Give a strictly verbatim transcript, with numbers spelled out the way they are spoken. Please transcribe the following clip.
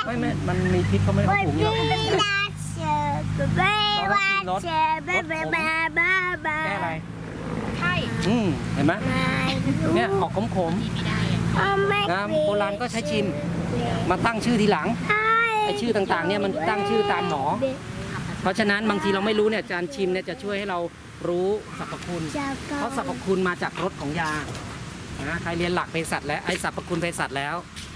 ไม่ไม่มันมีพิษเขาไม่ได้ถุงหรอกแก้อะไรใช่อืมเห็นไหมเนี่ยออกขมขมนะโบราณก็ใช้ชิมมาตั้งชื่อทีหลังไอชื่อต่างๆเนี่ยมันตั้งชื่อตามหมอเพราะฉะนั้นบางทีเราไม่รู้เนี่ยการชิมเนี่ยจะช่วยให้เรารู้สรรพคุณเพราะสรรพคุณมาจากรสของยานะใครเรียนหลักเภสัชแล้วไอสรรพคุณเภสัชแล้ว